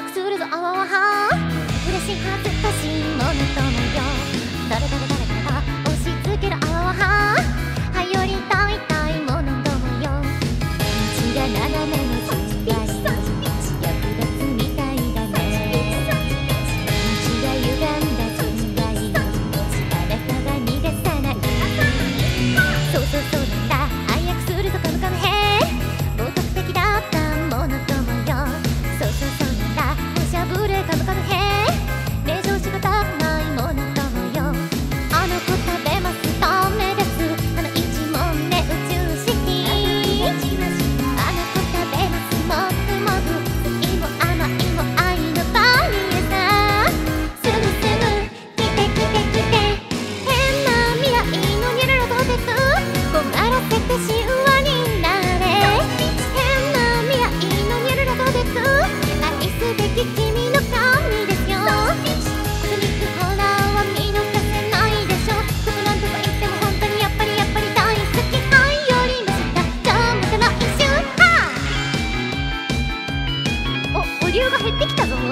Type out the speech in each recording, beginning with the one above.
早くするぞあわわは嬉しい恥ずかしいものともよ誰々誰々が押し付けるあわわははよりたいたいものともよ道が斜めの順番役立つみたいだね道が歪んだ順番あなたが逃がさないそうそうそうなんだ早くするぞカムカムヘ冒涜的だったものともよそうそうそうなんだおしゃぶれカムカムヘ名称しがたくないものともよあの子食べますダメですあの一問目宇宙式あの子食べますもぐもぐ酸いも甘いも愛のバニラさすぐすぐ来て来て来て変な未来のニュルルとてく困らせてしわになれ変な未来のニュルルとてく愛すべき君の神ですよコスミックホラーは見逃せないでしょどこなんとか言っても本当にやっぱり大好き愛よりも下じゃあまた来週お流が減ってきたぞ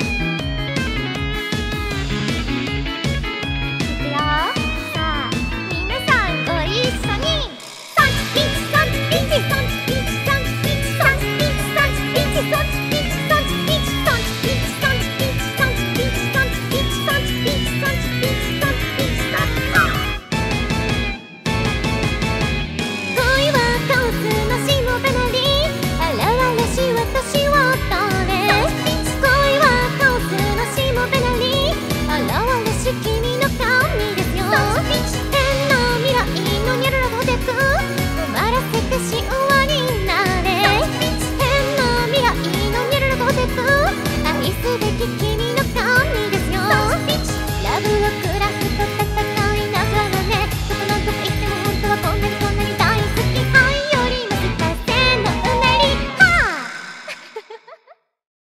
いくよさあ皆さんご一緒にサンチピンチサンチピンチサンチピンチサンチピンチサンチピンチサンチピンチサンチピンチサンチピンチサンチピンチサンチピンチサンチピンチサンチピンチサンチピンチサンチピンチサンチピンチサンチピンチ恋はカオスのしもべなり現れし私は誰恋はカオスのしもべなり現れし君の神ですよ変な未来のニャルラとでく困らせてしわになれ変な未来のニャルラとでく愛すべき君の神ですよラブロック